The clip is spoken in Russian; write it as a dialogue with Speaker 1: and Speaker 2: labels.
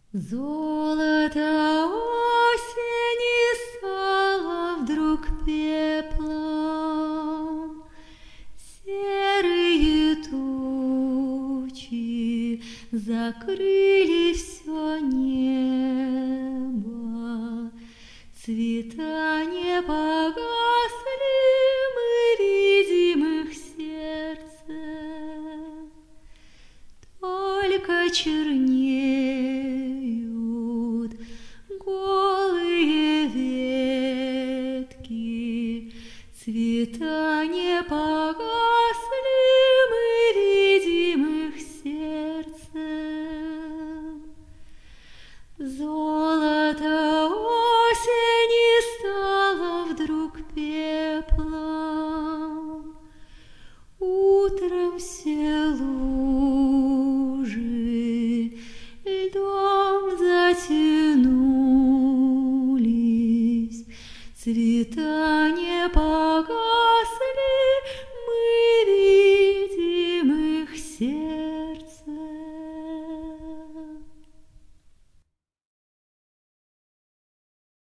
Speaker 1: Золото осени стало вдруг пеплом, серые тучи закрыли все небо, цвета не погасли, мы видим их сердцем, только чернеют голые ветки, цвета не погасли, мы видим их сердцем. Золото осени стало вдруг пеплом, утром все лужи льдом затянулись, цвета не погасли,